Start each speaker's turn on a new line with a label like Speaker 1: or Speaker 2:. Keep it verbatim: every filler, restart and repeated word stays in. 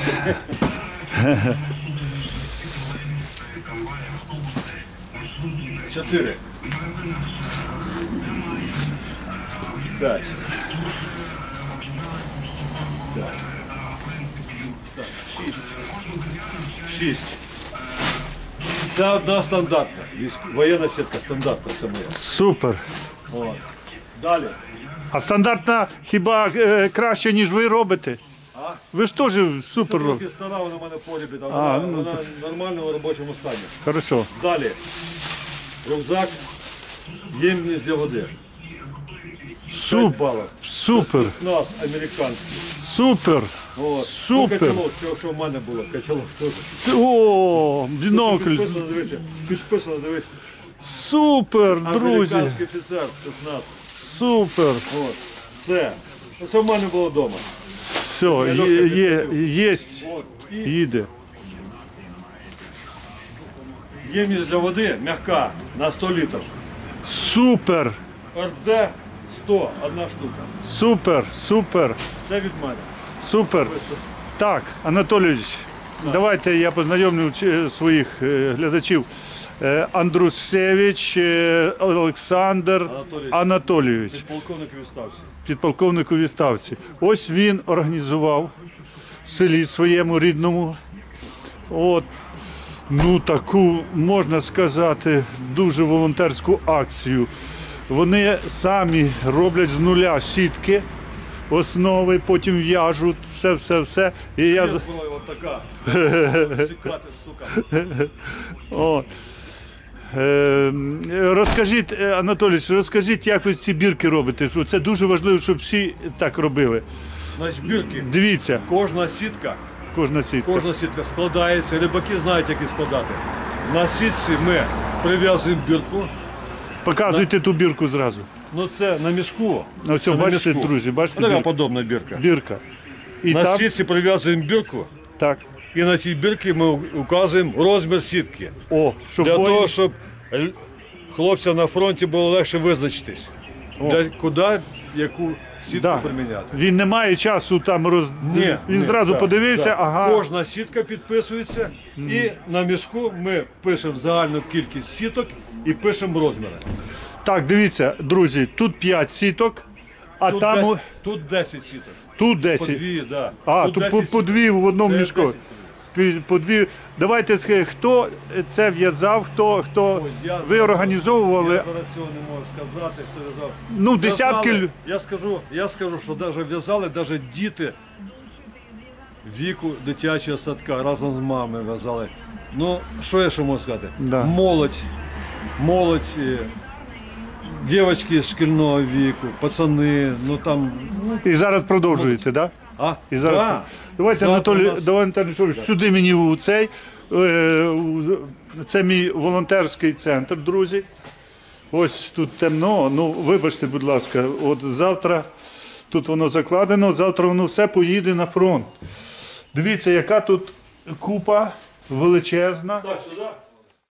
Speaker 1: Чотири. П'ять. П'ять. Шість. Це одна стандартна. Воєнна сітка стандартна, це моя.
Speaker 2: Супер.
Speaker 1: От. Далі.
Speaker 2: А стандартна хіба е, краще, ніж ви робите?
Speaker 1: А?
Speaker 2: Ви ж теж супер
Speaker 1: Це
Speaker 2: робите.
Speaker 1: трохи стара, вона в мене в погрібі, там,
Speaker 2: А,
Speaker 1: вона,
Speaker 2: ну,
Speaker 1: вона в нормальному робочому стані.
Speaker 2: Хорошо.
Speaker 1: Далі. Рюкзак. Ємність для води.
Speaker 2: Суп,
Speaker 1: п'ять балів.
Speaker 2: супер.
Speaker 1: Це спецназ американський.
Speaker 2: Супер.
Speaker 1: От.
Speaker 2: Супер.
Speaker 1: Ну, котелок, це що в мене було, котелок теж.
Speaker 2: О, бінокль.
Speaker 1: Підписано, дивися. Підписано, дивись.
Speaker 2: Супер, друзі.
Speaker 1: Американський офіцер, спецназ.
Speaker 2: Супер.
Speaker 1: От. Це. Це в мене було вдома.
Speaker 2: Все, є, є, єсть.
Speaker 1: От. І
Speaker 2: Їде.
Speaker 1: ємність для води м'яка на сто літрів.
Speaker 2: Супер.
Speaker 1: ар де сто, одна штука.
Speaker 2: Супер, супер,
Speaker 1: Це від мене.
Speaker 2: супер. Так, Анатолійович, давайте я познайомлю е, своїх е, глядачів. Е, Андрусевич е, Олександр
Speaker 1: Анатолійович.
Speaker 2: Анатолійович,
Speaker 1: Підполковник у відставці.
Speaker 2: підполковник у відставці. Ось він організував в селі своєму рідному, от, ну таку, можна сказати, дуже волонтерську акцію. Вони самі роблять з нуля сітки, основи, потім в'яжуть, все-все-все. І я...
Speaker 1: Є зброя от така. Сікати, сука.
Speaker 2: О. Е, розкажіть, е, Анатолійович, розкажіть, як ви ці бірки робите? Що це дуже важливо, щоб всі так робили.
Speaker 1: Значить, бірки.
Speaker 2: Дивіться,
Speaker 1: Кожна сітка,
Speaker 2: кожна сітка.
Speaker 1: кожна сітка складається, рибаки знають, як її складати. На сітці ми прив'язуємо бірку.
Speaker 2: Показуйте ту бірку зразу.
Speaker 1: Ну це на мішку.
Speaker 2: Ну, все,
Speaker 1: Це на
Speaker 2: бачите,
Speaker 1: мішку.
Speaker 2: друзі, бачите,
Speaker 1: Така
Speaker 2: бірка.
Speaker 1: подобна бірка.
Speaker 2: Бірка. І
Speaker 1: На
Speaker 2: там,
Speaker 1: сітці прив'язуємо бірку,
Speaker 2: так.
Speaker 1: і на цій бірці ми указуємо розмір сітки.
Speaker 2: О, щоб
Speaker 1: Для
Speaker 2: воїн-
Speaker 1: того, щоб л- хлопцям на фронті було легше визначитись. Для, куди, яку сітку
Speaker 2: Да.
Speaker 1: приміняти.
Speaker 2: Він не має часу там роз...
Speaker 1: Ні,
Speaker 2: Він
Speaker 1: ні,
Speaker 2: зразу
Speaker 1: да,
Speaker 2: подивився,
Speaker 1: да.
Speaker 2: ага.
Speaker 1: Кожна сітка підписується, і на мішку ми пишемо загальну кількість сіток і пишемо розміри.
Speaker 2: Так, дивіться, друзі, тут п'ять сіток, а
Speaker 1: Тут,
Speaker 2: там
Speaker 1: десять, тут десять сіток.
Speaker 2: тут
Speaker 1: По
Speaker 2: десять.
Speaker 1: дві, да.
Speaker 2: А, тут по,
Speaker 1: десять
Speaker 2: по дві в одному
Speaker 1: Це
Speaker 2: мішку.
Speaker 1: десять.
Speaker 2: Пі- По дві. Давайте скажіть, хто це в'язав, хто, хто
Speaker 1: Ой, я
Speaker 2: ви
Speaker 1: зараз-
Speaker 2: організовували.
Speaker 1: Я зараз цього не можу сказати, хто в'язав.
Speaker 2: Ну, десятки
Speaker 1: В'язали,
Speaker 2: лю-
Speaker 1: Я скажу, я скажу, що навіть в'язали навіть діти віку дитячого садка разом з мамою в'язали. Ну, що я ще можу сказати?
Speaker 2: Да.
Speaker 1: Молодь, молодь, е, дівчатки з шкільного віку, пацани, ну там, ну,
Speaker 2: І зараз продовжуєте, так? Да?
Speaker 1: а?
Speaker 2: І зараз...
Speaker 1: Да.
Speaker 2: Давайте,
Speaker 1: Завтра
Speaker 2: Анатолій,
Speaker 1: у нас-
Speaker 2: давай, Анатолій Анатолійович, сюди мені у цей. Е, у- Це мій волонтерський центр, друзі. Ось тут темно. Ну, вибачте, будь ласка, от завтра тут воно закладено, завтра воно все поїде на фронт. Дивіться, яка тут купа величезна.
Speaker 1: Так, сюди.